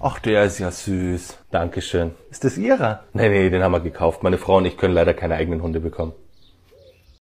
Ach, der ist ja süß. Dankeschön. Ist das Ihrer? Nee, den haben wir gekauft. Meine Frau und ich können leider keine eigenen Hunde bekommen.